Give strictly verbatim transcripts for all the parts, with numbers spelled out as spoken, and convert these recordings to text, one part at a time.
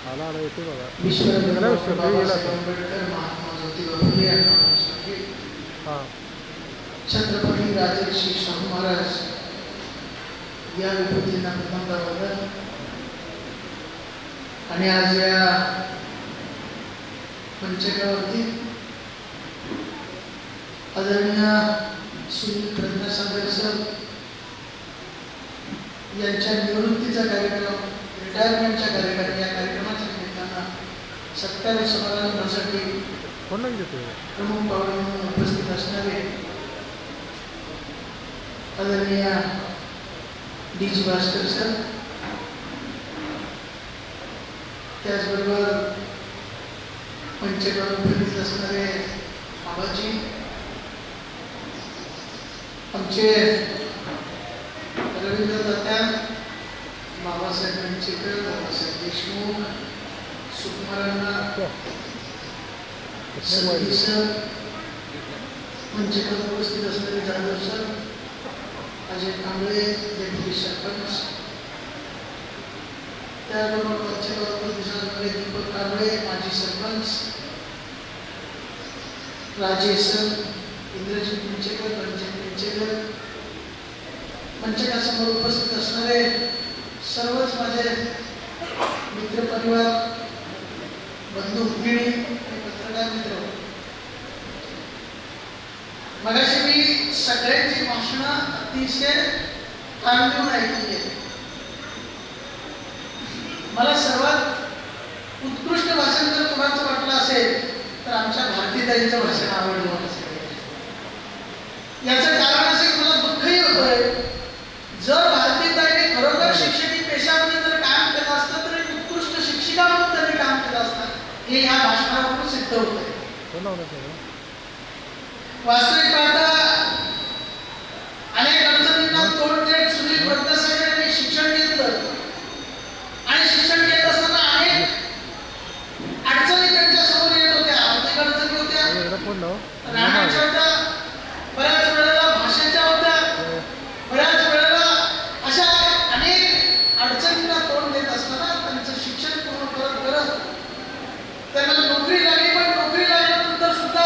आला आला येते बघा. विश्वरत्न बाबासाहेब आंबेडकर, महात्मा ज्योतिबा फुले यांना नमस्कार. हां. छत्रपती राजर्षी शाहू महाराज या विभूतींना प्रथमतः वंदन. आणि आज या मंचकावरती आदरणीय सुनील प्रज्ञासागर सर यांच्या निवृत्तीचा कार्यक्रम, रिटायरमेंटच्या कार्यक्रम, या कार्यक्रमाच्या निमित्तानं सत्कार समारंभासाठी प्रमुख पाहुणे म्हणून उपस्थित असणारे आदरणीय डी जी भास्कर सर, त्याचबरोबर मंचकावर उपस्थित असणारे बाबाजी, आमचे रवींद्र दत्ता, बाबासाहेब मंचेकर, बाबासाहेब देशमुख, सुकुमारांना, संधी सर, मंचकावर उपस्थित असणारे जाधव सर, अजय कांबळे, डेप्युटी सरपंच, त्याचबरोबर मंचकावर उपस्थित असणारे दीपक कांबळे, माजी सरपंच, राजेश सर, इंद्रजित मंचेकर, रणजित मंचेकर, मंचकासमोर उपस्थित असणारे सर्वच माझे मित्रपरिवार, बंधू भगिनी आणि पत्रकार मित्र. मगाशी मी सगळ्यांची भाषणं अतिशय कान देऊन ऐकली आहे. मला सर्वात उत्कृष्ट भाषण जर कोणाचं वाटलं असेल तर आमच्या भारतीताईंचं भाषण आवडलं मला सगळ्यांना. याचं कारण असं की मला दुःखही होतंय, जर भारतीताईने खरोखर शिक्षकी पेशामध्ये जर काम केलं असतं तर एक उत्कृष्ट शिक्षिका म्हणून त्यांनी काम केलं असतं, हे ह्या भाषणावरून सिद्ध होतंय. वास्तविक पाहता अनेक अडचणींना तोंड देत सुनील प्रज्ञासागर यांनी शिक्षण घेतलं आणि शिक्षण घेत असताना अनेक अडचणी त्यांच्या समोर येत होत्या. आर्थिक अडचणी होत्या, राहण्याच्या होत्या, बऱ्याच वेळेला भाषेच्या होत्या, बऱ्याच वेळेला अशा अनेक अडचणींना तोंड देत असताना त्यांचं शिक्षण पूर्ण करत करत त्यांना नोकरी लागली. पण नोकरी लागल्यानंतर सुद्धा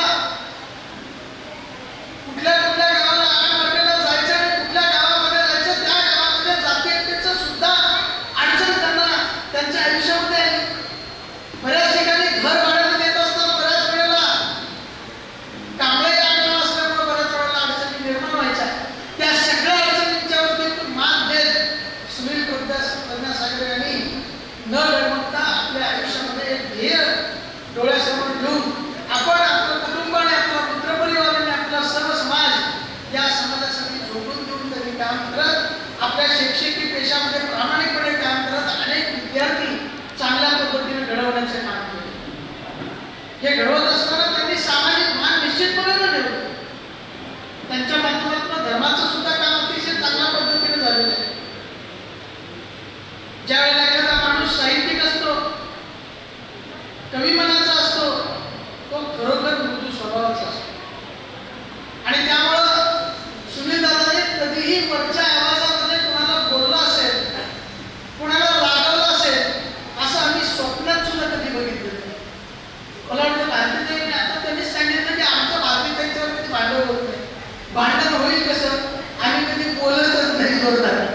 कुठल्या कुठल्या गावाला आग वाटायला जायचं आणि कुठल्या गावामध्ये जायचं, त्या गावामध्ये जातीयतेचं सुद्धा अडचण त्यांना त्यांच्या आयुष्यामध्ये आली. बऱ्याच ठिकाणी घर भाड्याने देत असताना बऱ्याच वेळेला कांबळे आडनाव असल्यामुळे बऱ्याच वेळेला अडचणी निर्माण व्हायच्या. त्या सगळ्या अडचणींच्यावरती मात देत सुनील प्रज्ञासागर यांनी न डगमगता आपल्या आयुष्यामध्ये एक ध्येय डोळ्यासमोर ठेवून आपण आपलं कुटुंब आणि आपला मित्रपरिवार आणि आपला सर्व समाज या समाजासाठी झोकून देऊन त्यांनी काम करत आपल्या शैक्षणिक पेशामध्ये प्रामाणिकपणे काम करत अनेक विद्यार्थी चांगल्या पद्धतीने घडवण्याचे काम केले. हे घडवत असताना त्यांनी सामाजिक भान निश्चितपणे न ठेवलं. त्यांच्या माध्यमातून धर्माचं सुद्धा काम अतिशय चांगल्या पद्धतीने झालेलं आहे. ज्या वेळेला एखादा माणूस साहित्यिक असतो, कवी मनाचा असतो, तो खरोखर मृदू स्वभावाचा असतो. आणि त्यामुळं सुनील दादाने कधीही वरच्या आवाजामध्ये कुणाला बोलला असेल, कुणाला रागवलं असेल असं आम्ही स्वप्नात सुद्धा कधी बघितलं नाही. मला वाटतं भारतीताईंनी आता त्यांनीच सांगितलं की आमचं भारतीताईंच्यावर कधी भांडण होत नाही. भांडण होईल कसं, आम्ही कधी बोलतच नाही जोरदार.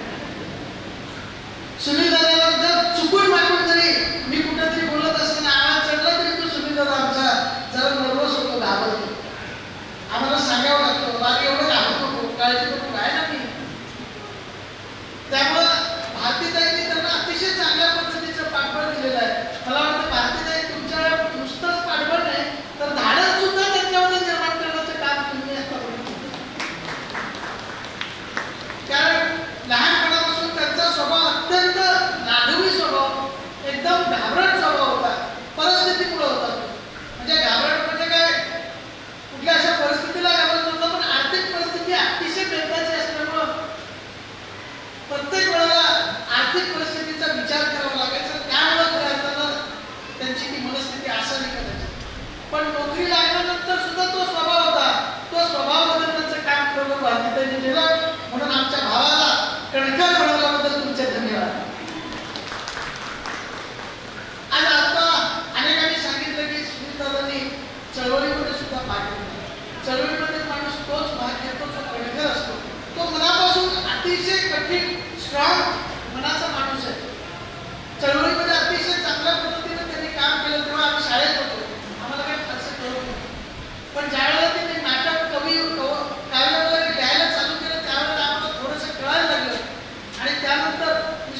सुनील दादाला जर चुकून मागून जरी मी कुठेतरी बोलत असताना आवाज चढला तरी तो सुनील दादा आमचा जरा नर्वस होतो, घाबरतो. आम्हाला सांगावं लागतं, बाकी एवढं घाबरतो नको, काळजी नको, काय ना मी. त्यामुळं भारतीताईंनी त्यांना अतिशय चांगल्या पद्धतीचं पाठबळ दिलेलं आहे. मला वाटतं भारतीताई तुमच्या नुसतंच पाठबळ नाही तर धाडस सुद्धा त्यांच्यामध्ये निर्माण करण्याचं काम तुम्ही आता बघितलं. कारण लहानपणापासून त्यांचा स्वभाव अत्यंत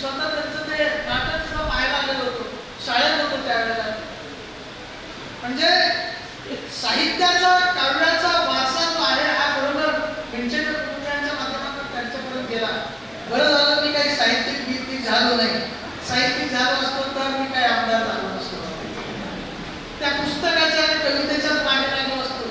स्वतः त्यांचं ते नाटक सुद्धा पाहायला आलेलो होतो, शाळेत होतो त्यावेळेला. म्हणजे साहित्याचा काव्याचा वारसा जो आहे हा बरोबर विंचेकर कुटुंबियांच्या माध्यमातून त्यांच्यापर्यंत गेला. बरं झालं मी काही साहित्यिक मी झालो नाही. साहित्यिक झालो असतो तर मी काही आमदार झालो नसतो. त्या पुस्तकाच्या आणि कवितेच्याच मागे लागलो असतो.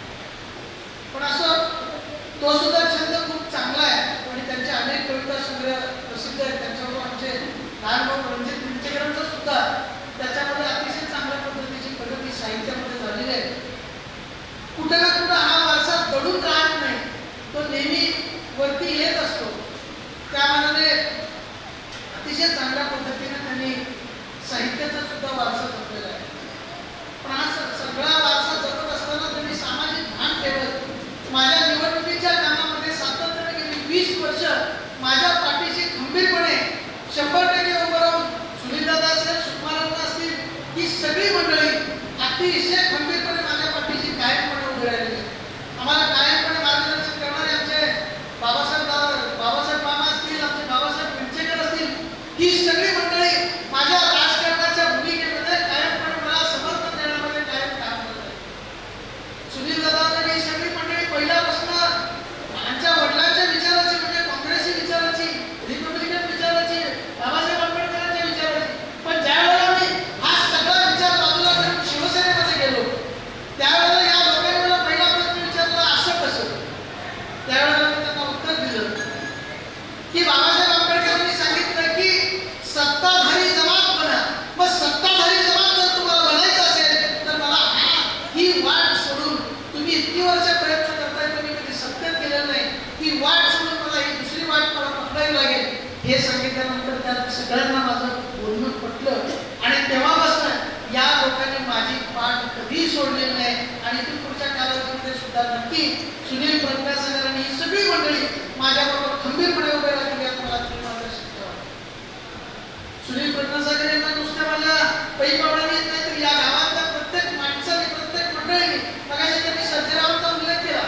पण असं तो सुद्धा छंद खूप चांगला आहे आणि त्यांचे अनेक कविता संग्रह प्रसिद्ध आहेत. त्यांच्याबरोबर आमचे लहान भाऊ रणजित विंचेकरांचं सुद्धा त्याच्यामध्ये अतिशय चांगल्या पद्धतीची प्रगती साहित्यामध्ये झालेली आहे. कुठे ना कुठं हा वारसा दडून राहत नाही, तो नेहमी वरती येत असतो. त्या मानाने अतिशय चांगल्या पद्धतीने त्यांनी साहित्याचा सुद्धा वारसा जपलेला आहे. पण हा सगळा वारसा जपत असताना त्यांनी सामाजिक भान ठेवत माझ्या निवडणुकीच्या कामामध्ये सातत्याने गेली वीस वर्ष माझ्या पाठीशी खंबीरपणे शंभर टक्के उभं राहून सुनीलदादा असेल, सुकुमारदादा असतील, ही सगळी मंडळी अतिशय खंबीरपणे माझ्या पाठीशी कायमपणे उभे राहिलेली. आम्हाला कायमपणे मार्गदर्शन करणारे आमचे बाबासाहेब बाबासाहेब मामा असतील, आमचे बाबासाहेब विंचेकर असतील, ही सगळी मंडळी माझ्या राजकारणाच्या भूमिकेमध्ये कायमपणे मला समर्थन देण्यामध्ये कायम काम करत आहे. सुनीलदादा ही सगळी मंडळी पहिल्यापासून आमच्या वडिलांच्या विचाराची म्हणजे काँग्रेसी विचाराची, रिपब्लिकन विचाराची, बाबासाहेब आंबेडकरांच्या विचाराची. पण ज्या वेळेला मी हा सगळा विचार बाजूला करून शिवसेनेमध्ये गेलो त्यावेळेला या लोकांनी मला पहिला प्रश्न विचारला, असं कसं? त्यावेळेला मी त्यांना उत्तर दिलं की बाबासाहेब आंबेडकरांनी सांगितलं की सत्ताधारी जमात बना. मग सत्ताधारी जमात जर तुम्हाला बनायचं असेल तर मला हा ही वाट सोडून तुम्ही इतकी वर्ष प्रयत्न करताय, तुम्ही कधी सत्तेत गेलेलं नाही, ही वाट सोडून मला ही दुसरी वाट मला पकडावी लागेल. हे सांगितल्यानंतर त्या सगळ्यांना माझं बोलणं पटलं आणि तेव्हापासून या लोकांनी माझी पाठ कधी सोडलेली नाही आणि ती पुढच्या कालावधीमध्ये सुद्धा नक्की सुनील प्रज्ञासागर आणि ही सगळी मंडळी माझ्याबरोबर खंबीरपणे उभे राहतील यात मला तुम्ही मार्गदर्शन करा. सुनील प्रज्ञासागर यांना नुसत्या माझ्या पै पावडाने येत नाही तर या गावातल्या प्रत्येक माणसाने, प्रत्येक मंडळीने, मगाशी त्यांनी सर्जेरावांचा उल्लेख केला,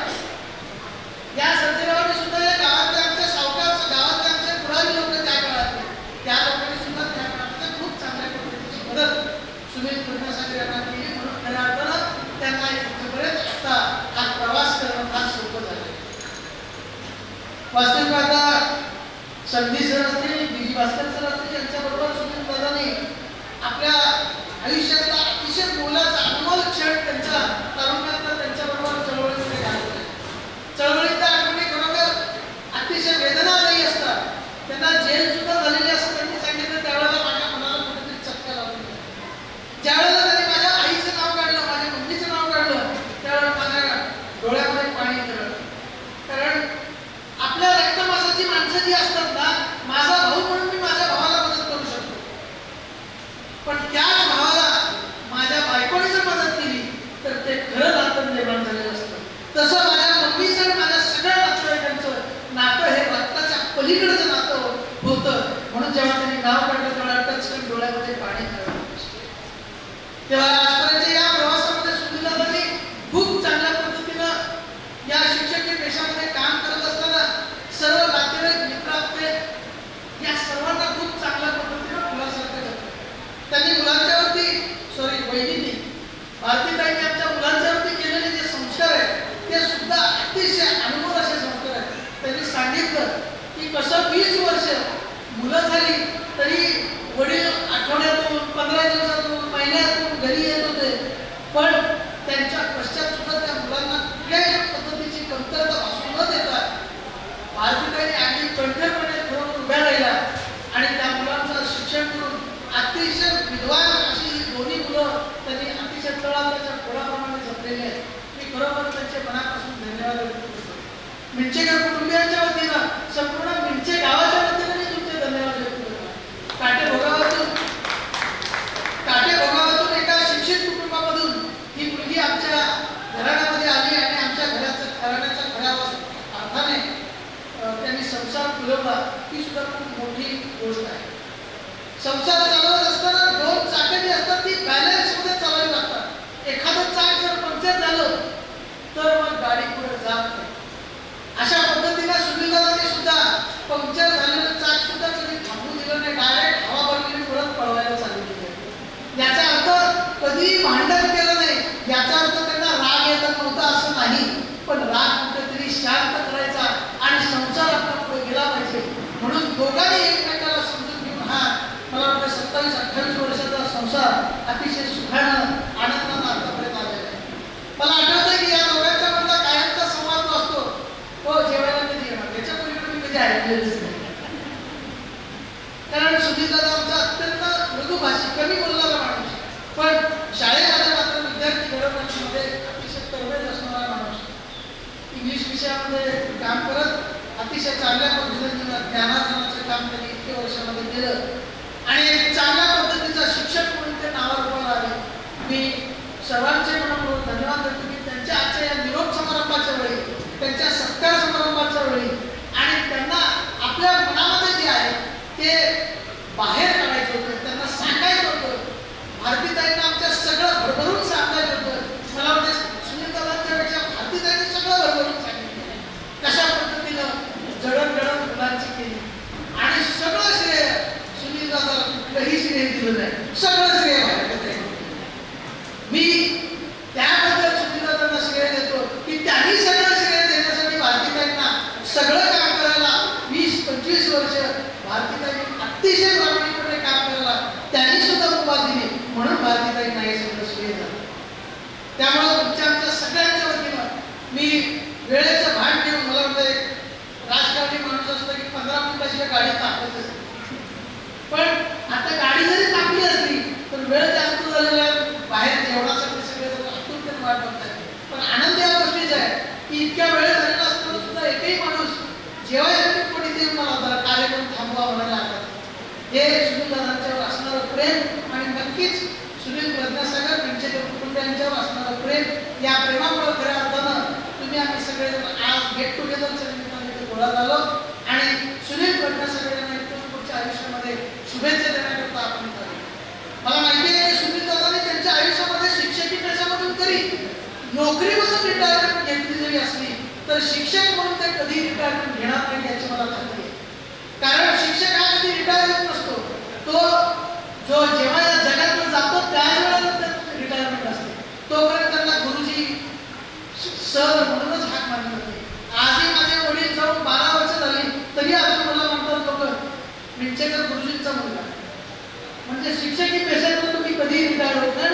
या सर्जेरावांनी सुद्धा या गावातल्या आमच्या सावकार गावातल्या आमच्या पुरावी लोक त्या काळातले त्या लोकांनी सुद्धा त्या काळातल्या खूप चांगल्या पद्धतीची मदत सुनील प्रज्ञासागर यांना केली. म्हणून खऱ्या अर्थानं त्यांना इथपर्यंत आता हा प्रवास करणं फार सोपं झालं. वास्तविक आता संधी सर असतील, बी जी भास्कर सर असतील, यांच्याबरोबर सुनील दादांनी आपल्या आयुष्यातला अतिशय मोलाचा अनमोल क्षण त्यांच्या तारुण्यातला त्यांच्याबरोबर चळवळीमध्ये घालवला. चळवळीच्या आठवणी खरोखर अतिशय वेदनादायी असतात. त्यांना जेल सुद्धा झालेली असं त्यांनी सांगितलं. त्यावेळेला माझ्या मनाला कुठेतरी चटका लागून गेला. ज्यावेळेला त्यांनी माझ्या आईचं नाव काढलं, माझ्या मम्मीचं नाव काढलं, त्यावेळेला माझ्या डोळ्यामध्ये पाणी गेलं. कारण आपल्या रक्तमासाची माणसं जी असतात ना, माझा भाऊ म्हणून मी माझ्या भावाला मदत करू शकतो, पण त्याच भावाला माझ्या बायकोने जर मदत केली तर ते खरं नातं निर्माण झालेलं असतं. तसं माझ्या मम्मीचं आणि माझ्या सगळ्या नातेवाईकांचं नातं हे रक्ताच्या पलीकडचं नातं होतं. म्हणून जेव्हा त्यांनी नाव काढलं तेव्हा टचकन डोळ्यामध्ये पाणी आलं. तेव्हा आजपर्यंत या प्रवासामध्ये सुनीलदादांनी खूप चांगल्या पद्धतीनं या शिक्षकीय पेशामध्ये काम करत असताना सर्व नातेवाईक, मित्र आपले या सर्वांना खूप चांगल्या पद्धतीनं मुलासारखं जपलं. त्यांनी मुलांच्यावरती सॉरी वहिनींनी भारतीताईंनी आमच्या मुलांच्यावरती केलेले जे संस्कार आहेत ते सुद्धा अतिशय अनमोल असे संस्कार आहेत. त्यांनी सांगितलं की कसं वीस वर्ष मुलं झाली तरी वडील आठवड्यातून, पंधरा दिवसातून, महिन्यातून घरी येत होते, पण त्यांच्या पश्चात सुद्धा त्या मुलांना कुठल्याही पद्धतीची कमतरता भासू न देता भारतीताईंनी अगदी कणखरपणे खरोखर उभ्या राहिला आणि त्या मुलांचं शिक्षण करून अतिशय विद्वान अशी ही दोन्ही मुलं त्यांनी अतिशय तळागाळाच्या खोडाप्रमाणे जपलेली आहेत. मी खरोखर त्यांचे मनापासून धन्यवाद व्यक्त करतो. मिंचेकर कुटुंबियांच्या वतीनं, संपूर्ण मिंचे गावाच्या वतीनं मी तुमचे धन्यवाद व्यक्त करतो. काटे भोगावातून काटे भोगावातून एका शिक्षित कुटुंबामधून ही मुलगी आमच्या घराण्यामध्ये आली आणि आमच्या घराचं घराण्याच्या खऱ्या अर्थाने त्यांनी संसार फुलवला, ही सुद्धा खूप मोठी गोष्ट आहे. संसार चालवत असताना दोन चाकं जी असतात ती बॅलन्स मध्ये चालवावी लागतात. एखादं चाक जर पंक्चर झालं तर मग गाडी पुढे जात नाही. अशा पद्धतीने सुनीलदादांनी सुद्धा पंक्चर झालेलं चाक सुद्धा कधी थांबू दिलं नाही. नाही, पण राग कुठेतरी शांत करायचा आणि संसार आपला पुढे गेला पाहिजे म्हणून दोघांनी एकमेकाला समजून घेऊन हा मला वाटतं सत्तावीस अठ्ठावीस वर्षाचा संसार अतिशय सुखानं आनंदानं आतापर्यंत आलेला आहे. मला आठवतं की या दोघांच्या मधला कायमचा संवाद जो असतो तो जेवायला कधी येणार याच्या पलीकडे मी कधी ऐकलेलंच नाही. कारण सुधीरदादा आमचा अत्यंत मृदुभाषी कमी बोलणारा माणूस, पण शाळेमध्ये मात्र विद्यार्थी घडवण्यामध्ये अतिशय तरबेज असणारा माणूस. इंग्लिश विषयामध्ये काम करत अतिशय चांगल्या पद्धतीने ज्ञानार्जनाचं काम त्यांनी इतके वर्षामध्ये केलं आणि एक चांगल्या पद्धतीचा शिक्षक म्हणून ते नावारूपाला आले. मी सर्वांचे म्हणून धन्यवाद देतो की त्यांच्या आजच्या या निरोप समारंभाच्या वेळी, त्यांच्या सत्कार समारंभाच्या वेळी आणि त्यांना आपल्या मनामध्ये जे आहे ते बाहेर काढायचं होतं, त्यांना सांगायचं होतं. भारतीताईंना आमच्या सगळं भरभरून सांगायचं होतं. मला वाटतं सुनीलदादांच्या पेक्षा भारतीताईंनी सगळं भरभरून सांगितलं कशा पद्धतीनं जडणघडण मुलांची केली आणि सगळं श्रेय सुनीलदादाला कुठलंही श्रेय दिलं नाही, सगळं श्रेय भारतीताईंनी. मी त्याबद्दल सुनीलदादांना श्रेय देतो की त्यांनी सगळं श्रेय देण्यासाठी भारतीताईंना सगळं काम करायला वीस पंचवीस वर्ष भारतीताईंनी अतिशय प्रामाणिकपणे काम करायला त्यांनी सुद्धा मुभा दिली म्हणून भारतीताईंना हे सगळं श्रेय झालं. त्यामुळे तुमच्या आमच्या सगळ्यांच्या वतीनं मी वेळेचं भान ठेवून, मला वाटतं एक राजकारणी माणूस असतो की पंधरा मिनिटाशिवाय गाडी तापत असते, पण आता गाडी जरी तापली असली तर वेळ जास्त झालेला बाहेर जेवणासाठी सगळे जण आतुरतेने वाट बघतात. पण आनंद या गोष्टीचा आहे की इतक्या वेळ झालेला असताना सुद्धा एकही माणूस जेव्हा कोणी ते मला जरा कार्यक्रम थांबवा म्हणायला लागतात. हे सुनीलदादांच्यावर असणारं प्रेम आणि नक्कीच सुनील प्रज्ञासागर त्यांच्या कुटुंबियांच्यावर असणारं प्रेम, या प्रेमामुळे खऱ्या अर्थानं तुम्ही आम्ही सगळेजण आज गेट टुगेदरच्या निमित्ताने इथे गोळा झालो आणि सुनील प्रज्ञासागर यांना इथून पुढच्या आयुष्यामध्ये शुभेच्छा देण्याकरता आपण झालो. मला माहिती आहे की सुनीलदादांनी त्यांच्या आयुष्यामध्ये शिक्षकी पेशामधून तरी नोकरीमधून रिटायरमेंट घेतली जरी असली तर शिक्षक म्हणून ते कधी रिटायरमेंट घेणार नाही याची मला खात्री आहे. कारण शिक्षक हा कधी रिटायर होत नसतो, तो जो जेव्हा या जगातून जातो त्याच वेळेला त्याची रिटायरमेंट असते. तोपर्यंत त्यांना गुरुजी सर म्हणूनच हाक मारली होती. आजही माझे वडील जाऊन बारा वर्ष झाली तरी अजून मला म्हणतात लोक विंचेकर गुरुजींचा मुलगा. म्हणजे शिक्षकी पेशातून तुम्ही कधी रिटायर होत नाही